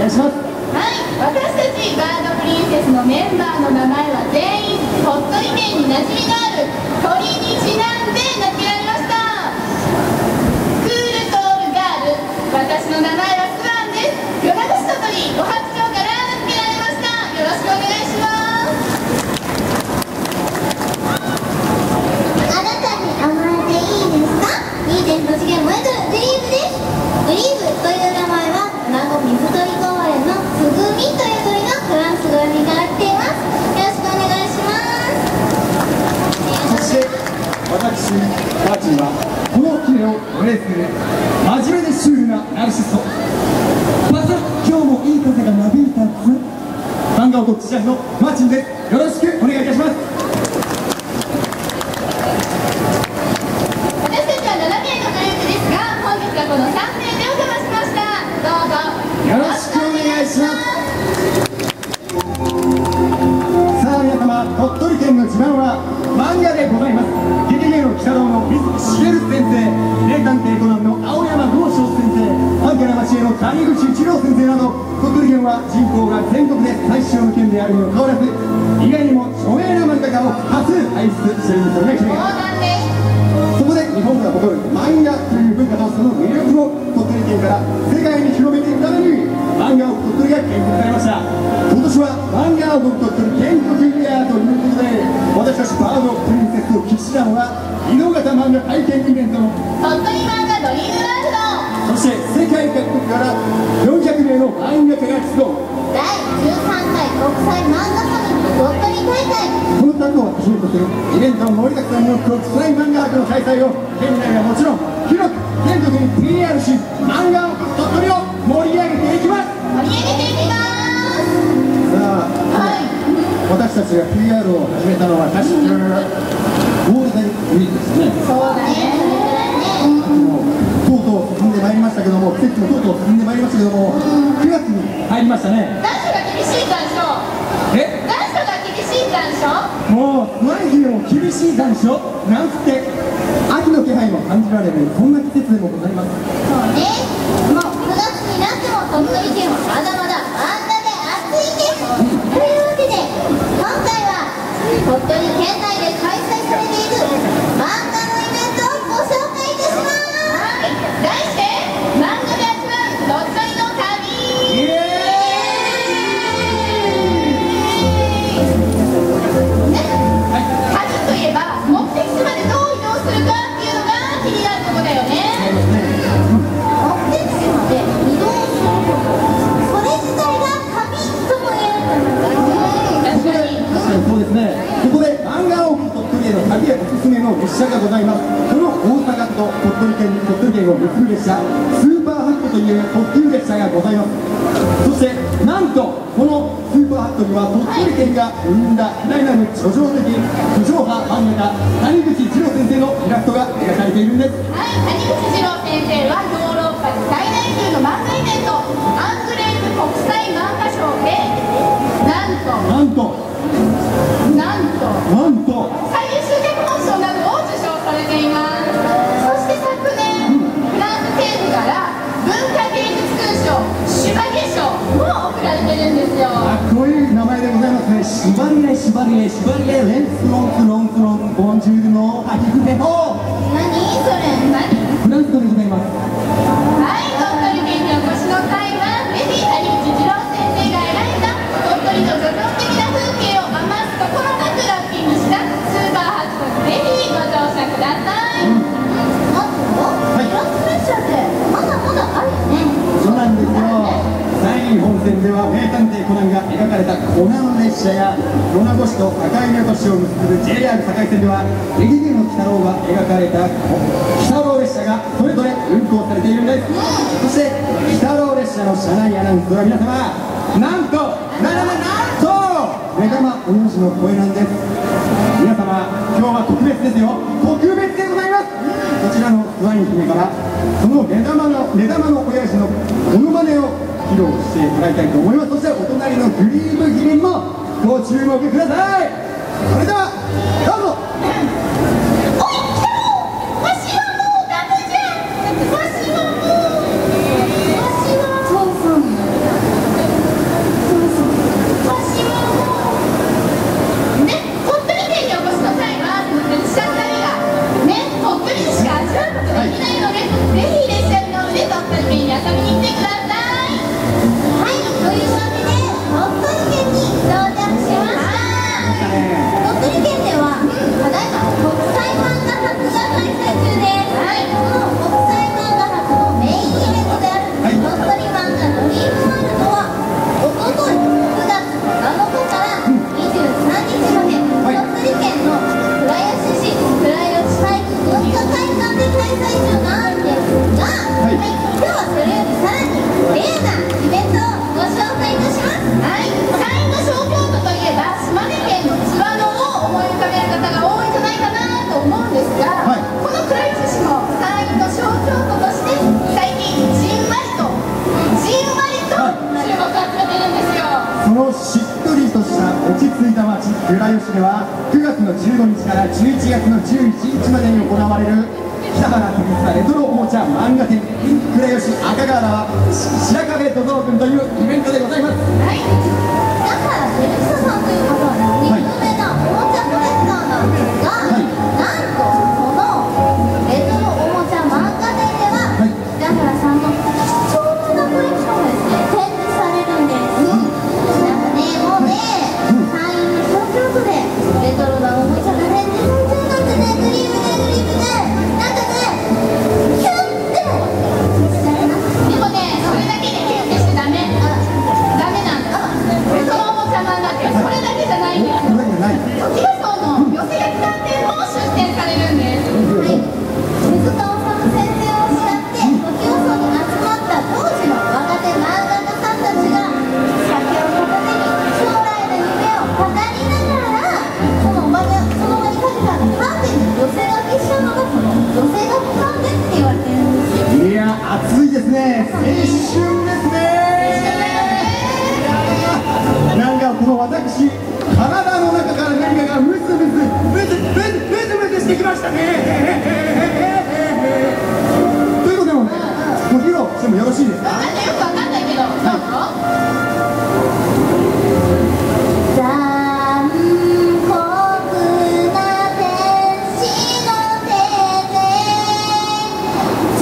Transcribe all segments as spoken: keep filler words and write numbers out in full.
願いします。 はい、私たちバードプリンセスのメンバーの名前は全員鳥取県に馴染みのある鳥にちなんで名付けられました。クールトールガール、私の名前はスワンです。米子市鳥取ご発町から名付けられました。よろしくお願いします。 あなたに甘えていいですか？いいです。栃木県燃えとるグリーブです。グリーブという名前は名護水鳥公園のつぐみという鳥のフランス語読みから来ています。よろしくお願いします。 そして私マーチンはこの記念をお礼する真面目でシュールなナルシスト。また今日もいい風がなびいたつ漫画王国知事のマーチンです。よろしくお願いいたします。 私たちはななめいのグループですが、本日はこのさんめいでお邪魔しました。どうぞよろしくお願いします。さあ皆様、鳥取県の自慢は漫画でございます。ゲゲゲの鬼太郎の水木しげる先生、名探偵コナンの青山剛昌先生、アンケナ町への谷口一郎先生など、鳥取県は人口が全国で最小の県であるにもかかわらず、意外にも著名な漫画家を多数輩出しているんですよね。 そうなんです。 そこで日本が誇る漫画という文化とその魅力を鳥取県から世界に広めていくために漫画王国鳥取が建国されました。今年は漫画王国鳥取建国イヤーということで、私たちバードプリンセスを喫したのは移動型漫画体験イベントの鳥取漫画ドリームワールド、 そして世界各国からよんひゃくめいの漫画家が集うだいじゅうさんかい国際漫画サミット鳥取大会。 この単語をはじめとするイベントの盛りだくさんの国際漫画博の開催を県内はもちろん広く全国に ピーアール し、漫画王国鳥取を盛り上げていきます。 盛り上げていきます。 さあ、 はい、 私たちが ピーアール を始めたのは確かゴールデンウィークですね。 そうだね。 もうとうとう進んでまいりましたけども、季節もとうとう進んでまいりましたけども、くがつに入りましたね。 残暑が厳しい残暑。 え残暑が厳しい残暑。 もう前日でも厳しい残暑なんつって秋の気配も感じられるそんな季節でもございます。 そうね。もうくがつになっても鳥取県はまだまだ漫画で暑いです。というわけで今回は鳥取県内で開催されている漫画のイベントをご紹介いたします。 はい、題して漫画で集まる鳥取の旅。 イエーイ。 旅といえば目的地までどう移動するかっていうのが気になるところだよね。 目的地まで移動すること、それ自体が旅とも言えるんだよね。 確かに。 確かにそうですね。ここで漫画王国鳥取への旅へおすすめの列車がございます。この大阪と鳥取県鳥取県を結ぶ列車、スーパーハットという特急列車がございます。そしてなんとこのスーパーハットには鳥取県が生んだ偉大なる叙情的不浄派漫画家谷口二郎先生のイラストが描かれているんです。 はい、谷口二郎先生はヨーロッパで最大級の漫画イベントアングレーズ国際漫画賞でなんとなんとなんとなんと最優秀脚本賞などを受賞されています。そして昨年、フランス政府から文化芸術勲章シュバリエ賞も贈られてるんですよ。 かっこいい名前でございますね。シュバリエシュバリエシュバリエレンスロンスロンスロンボンジュールのハヒフヘホ何それ？ 何？ フランス語でございます。 はい、鳥取県にお越しの際はぜひ谷口二郎先生が選んだ鳥取の叙情的な風景を余すところなくラッピングしたスーパーハットにぜひご乗車ください。 うんあと、 はいフランス列車ってまだまだあるよね。 そうなんですよ。山陰本線では名探偵コナンが描かれたコナン列車や米子市と境港市を結ぶ ジェイアール 境線ではゲゲゲの鬼太郎が描かれた鬼太郎列車がそれぞれ運行されているんです。そして鬼太郎列車の車内アナウンスは皆様なんとななななんと目玉お主の声なんです。皆様今日は特別ですよ。特別でございます。こちらのスワイン姫からその目玉の目玉の親父のモノマネを披露してもらいたいと思います。そしてお隣のグリーブ姫にもご注目ください。それではどうぞ。 おい、来たろ！わしはもうダメじゃ！わしはもうわしはそうそうしっとりとした落ち着いた街倉吉ではくがつのじゅうごにちからじゅういちがつのじゅういちにちまでに行われる北原テニスレトロおもちゃ漫画展倉吉赤瓦は白壁土蔵君というイベントでございます。 はい、北原照久さんという方はですね、有名なおもちゃコレクターなんですが、はい、なんとこのレトロおもちゃ漫画展では、はい、北原さんの貴重なコレクションがですね展示されるんです。うん、なんかね、もうね、うん、サインということでレトロなおもちゃが展示されてるなんてね、グリームでグリームでなんかね、キュンってしちゃいます。 でもね、それだけでキュンってしてダメ。ダメなんだ。レトロおもちゃ漫画ってそれだけじゃないんです。トキワ荘の寄せ書き探偵も出展されるんです。 はい、水川さん先生を慕ってトキワ荘に集まった当時の若手漫画家さんたちが酒を片手に将来の夢を語りながら、その場にその場にかけたカーテンに寄せ書きしたのがその寄せ書きカーテンって言われてるんですよ。 いや、熱いですね。青春ですね。なんかこの私、体の中から何かがムズムズムズムズムズムズしてきましたね。ということでもね、ご披露してもよろしいですか。 なんかよくわかんないけど、どうぞ。 残酷な天使の手でチャチャチャチャチャチャチャチャチャチャチ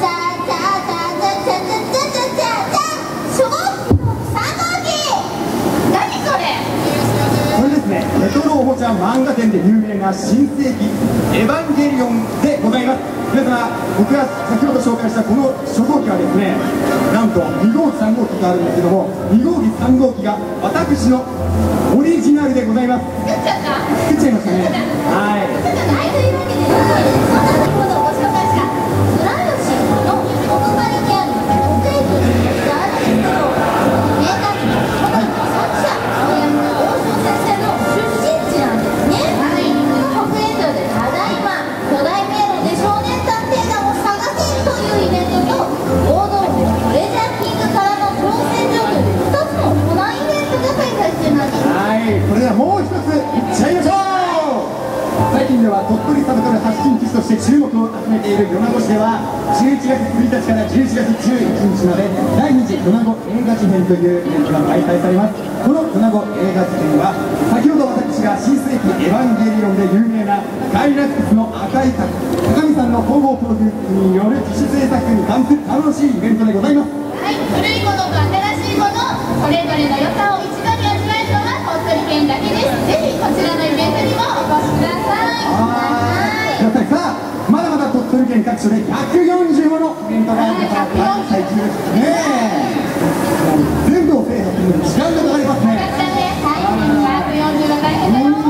ャショーさん号機。 何それ。 これですね、レトロおもちゃ漫画展で有名な新世紀エヴァンゲリオンでございます。皆様、僕が先ほど紹介したこの初号機はですね、なんとに号機さん号機があるんですけども、に号機さん号機が私のオリジナルでございます。 作っちゃった。 作っちゃいましたね。はい。 はい、というわけで、そんな先ほどご紹介した倉吉のお隣にある国営局ガーデンストロー名tácモダンの作者青山剛昌先生の出身地なんですね。はい、この国営庁でただいま巨大迷路で少年探偵団を探せというイベントと大道具トレジャーキングからの挑戦状というふたつのコナンイベントが開催中なんです。 はい、それではもう一ついっちゃいましょう。最近では鳥取サブカル発信基地として注目を集めている米子市ではじゅういちがつついたちからじゅういちがつじゅういちにちまでだいに次米子映画事変というイベントが開催されます。この米子映画事変は先ほど私が新世紀エヴァンゲリオンで有名なガイナックスの赤い角高見さんの統合プロデュースによる自主制作に関する楽しいイベントでございます。 はい、古いものと新しいもの、それぞれの良さを一度に味わえるのは鳥取県だけです。ぜひこちらのイベントにもお越しください。 やっぱりさあ、まだまだ鳥取県各所でひゃくよんじゅうものイベントがあるから開催中ですね。全部を制覇するのに時間がかかりますね。 ひゃくよんじゅうは大変だよ。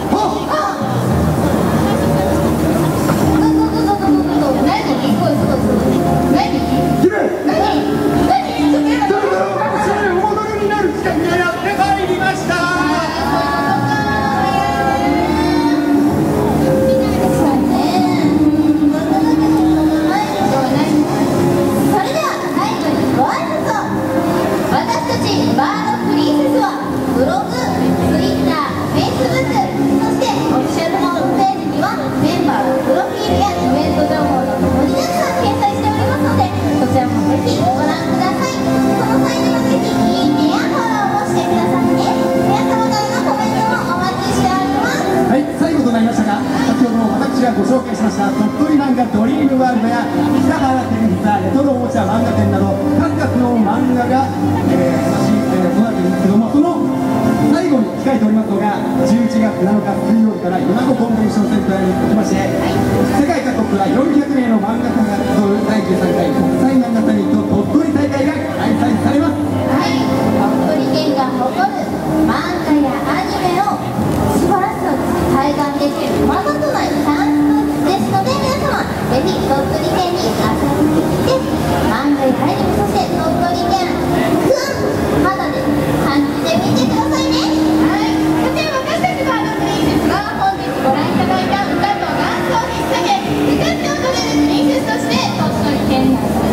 ご紹介しました鳥取漫画ドリームワールドや北原テレビザレトロおもちゃ漫画展など数々の漫画が、えー、写真、えー、行われているんですけども、その最後に控えておりますのがじゅういちがつなのか水曜日から米子コンベンションセンターにおきまして、世界各国からよんひゃくめいの漫画家が集うだいじゅうさんかい国際漫画サミット鳥取大会が開催されます。 はい、鳥取県が誇る漫画やアニメを素晴らしさを体感できるまざとないチャンスですので、皆様ぜひ鳥取県に遊びに来て漫画やアニメ、そして鳥取県くん肌で感じてみてくださいね。 はい、さて私たちバードプリンセスは本日ご覧いただいた歌とダンスを引っ提げ歌って踊れるプリンセスとして鳥取県内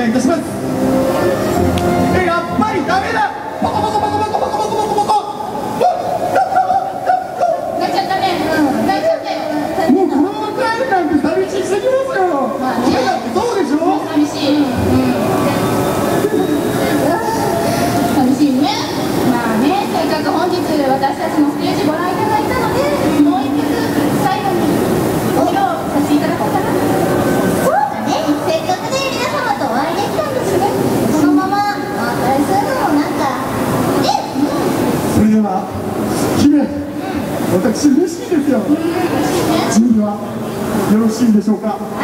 願いいたします。え、やっぱりダメだ。ポコポコポコポコポコポコポコポコ。 泣いちゃったね。うん、泣いちゃったよ。 もうこのまま帰るなんて寂しすぎますよ。 まあね、 だってそうでしょ。 寂しい。うん。寂しいね。まあね、せっかく本日私たちのステージご覧いただいたので、もう一曲最後にご披露させていただこうかな。 そうだね、せっかくね皆様とお会いできたんですね。このままお別れするのもなんかね。 それでは姫、私嬉しいですよ。準備はよろしいでしょうか。